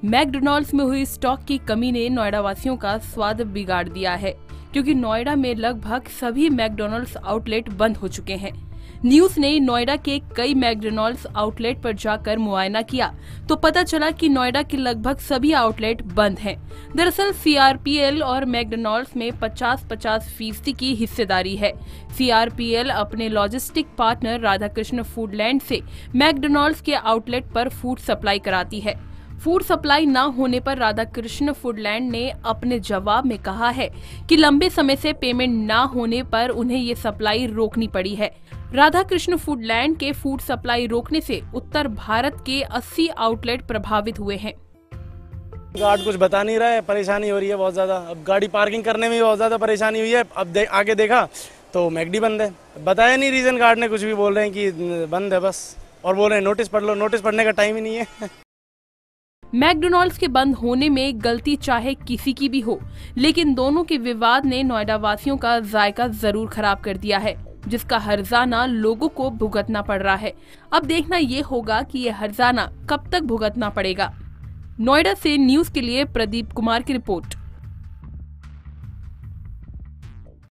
McDonald's में हुई stock की कमी ने नोएडा वासियों का स्वाद बिगाड़ दिया है, क्योंकि नोएडा में लगभग सभी मैकडॉनल्ड्स आउटलेट बंद हो चुके हैं। न्यूज ने नोएडा के कई मैकडॉनल्ड्स आउटलेट पर जाकर मुआयना किया तो पता चला कि नोएडा के लगभग सभी आउटलेट बंद हैं। दरअसल सीआरपीएल और मैकडॉनल्ड्स में 50-50% की हिस्सेदारी है। सीआरपीएल अपने लॉजिस्टिक पार्टनर राधाकृष्ण फूडलैंड से मैकडॉनल्ड्स के आउटलेट पर फूड सप्लाई कराती है। फूड सप्लाई न होने पर राधाकृष्ण फूडलैंड ने अपने जवाब में कहा है कि लंबे समय से पेमेंट न होने पर उन्हें ये सप्लाई रोकनी पड़ी है। राधाकृष्ण फूडलैंड के फूड सप्लाई रोकने से उत्तर भारत के 80 आउटलेट प्रभावित हुए हैं। गार्ड कुछ बता नहीं रहा है, परेशानी हो रही है बहुत ज्यादा। अब गाड़ी पार्किंग करने में बहुत ज्यादा परेशानी हुई है। अब आगे देखा तो मैकडी बंद है, बताया नहीं रीजन। गार्ड ने कुछ भी बोल रहे हैं कि बंद है बस, और बोल रहे हैं नोटिस पढ़ लो। नोटिस पढ़ने का टाइम ही नहीं है। मैकडॉनल्ड्स के बंद होने में गलती चाहे किसी की भी हो, लेकिन दोनों के विवाद ने नोएडा वासियों का जायका जरूर खराब कर दिया है, जिसका हर्जाना लोगों को भुगतना पड़ रहा है। अब देखना ये होगा कि ये हर्जाना कब तक भुगतना पड़ेगा। नोएडा से न्यूज के लिए प्रदीप कुमार की रिपोर्ट।